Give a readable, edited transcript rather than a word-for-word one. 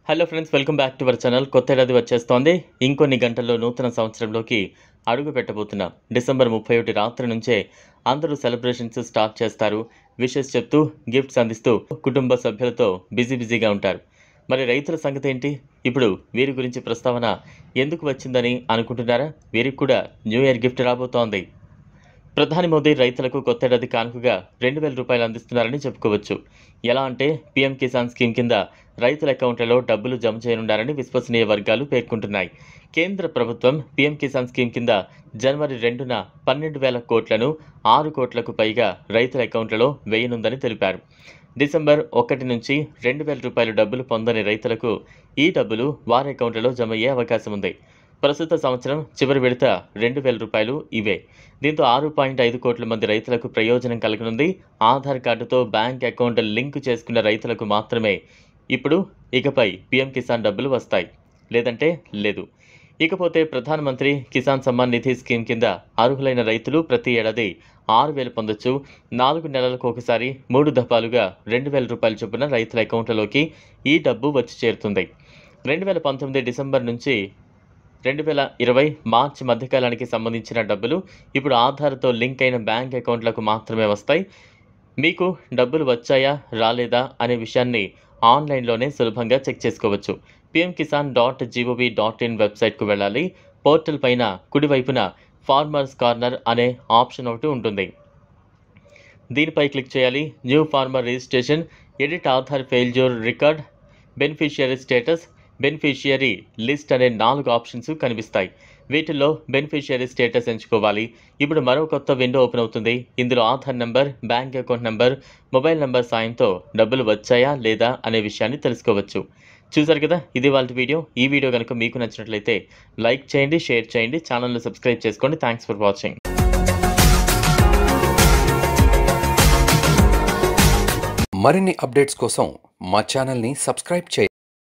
Hello friends, welcome back to our channel. కొత్త ఏడాది వచ్చేస్తోంది. ఇంకొన్ని గంటల్లో నూతన సంవత్సరంలోకి అడుగు పెట్టబోతున్నాం. డిసెంబర్ 31 రాత్రి నుంచే అందరూ సెలబ్రేషన్స్ స్టార్ట్ చేస్తారు. విషెస్ చెప్తూ, గిఫ్ట్స్ అందిస్తూ కుటుంబ సభ్యులతో బిజీగా ఉంటారు. మరి రైతుల సంగతి ఏంటి? ఇప్పుడు వీరి గురించి ప్రస్తావన ఎందుకు వచ్చిందని అనుకుంటున్నారా? వీరికి కూడా న్యూ ఇయర్ గిఫ్ట్ రాబోతోంది. ప్రధాని మోదీ రైతులకు కొత్తేడాది కానుకగా 2,000 రూపాయలు అందిస్తున్నారని చెప్పుకోవచ్చు. ఎలా అంటే పీఎం కిసాన్ స్కీమ్ కింద రైతుల అకౌంట్లలో డబ్బులు జమ చేయనున్నారని విశ్వసనీయ వర్గాలు పేర్కొంటున్నాయి. కేంద్ర ప్రభుత్వం పీఎం కిసాన్ స్కీమ్ కింద జనవరి 2న 12,000 కోట్లను 6 కోట్లకు పైగా రైతుల అకౌంట్లలో వేయనుందని తెలిపారు. డిసెంబర్ 1 నుంచి 2,000 రూపాయలు డబ్బులు పొందని రైతులకు ఈ డబ్బులు వారి అకౌంట్లలో జమ అయ్యే అవకాశం ఉంది. ప్రస్తుత సంవత్సరం చివరి విడత 2,000 రూపాయలు ఇవే. దీంతో 6.5 కోట్ల మంది రైతులకు ప్రయోజనం కలగనుంది. ఆధార్ కార్డుతో బ్యాంక్ అకౌంట్ లింక్ చేసుకున్న రైతులకు మాత్రమే ఇప్పుడు ఇకపై పీఎం కిసాన్ డబ్బులు వస్తాయి, లేదంటే లేదు. ఇకపోతే ప్రధానమంత్రి కిసాన్ సమ్మాన్ నిధి స్కీమ్ కింద అర్హులైన రైతులు ప్రతి ఏడాది 6,000 పొందొచ్చు. 4 నెలలకు ఒకసారి 3 దఫాలుగా 2,000 రూపాయల చొప్పున రైతుల అకౌంట్లలోకి ఈ డబ్బు వచ్చి చేరుతుంది. 2019 డిసెంబర్ నుంచి 2020 మార్చి మధ్యకాలానికి సంబంధించిన డబ్బులు ఇప్పుడు ఆధార్తో లింక్ అయిన బ్యాంక్ అకౌంట్లకు మాత్రమే వస్తాయి. మీకు డబ్బులు వచ్చాయా రాలేదా అనే విషయాన్ని ఆన్లైన్లోనే సులభంగా చెక్ చేసుకోవచ్చు. pmkisan.gov.in వెబ్సైట్కు వెళ్ళాలి. పోర్టల్ పైన కుడివైపున ఫార్మర్స్ కార్నర్ అనే ఆప్షన్ ఒకటి ఉంటుంది. దీనిపై క్లిక్ చేయాలి. New farmer registration, edit Aadhaar failure record, beneficiary status, beneficiary list అనే 4 ఆప్షన్స్ కనిపిస్తాయి. వీటిల్లో బెనిఫిషియరీ స్టేటస్ ఎంచుకోవాలి. ఇప్పుడు మరో కొత్త విండో ఓపెన్ అవుతుంది. ఇందులో Aadhaar number, bank account number, mobile number సాయంతో డబ్బులు వచ్చాయా లేదా అనే విషయాన్ని తెలుసుకోవచ్చు. చూసారు కదా, ఇది వాళ్ళ వీడియో. ఈ వీడియో కనుక మీకు నచ్చినట్లయితే లైక్ చేయండి, షేర్ చేయండి, ఛానల్ను సబ్స్క్రైబ్ చేసుకోండి. Thanks for watching. మరిన్ని అప్డేట్స్ కోసం మా ఛానల్ని సబ్స్క్రైబ్ చేయండి.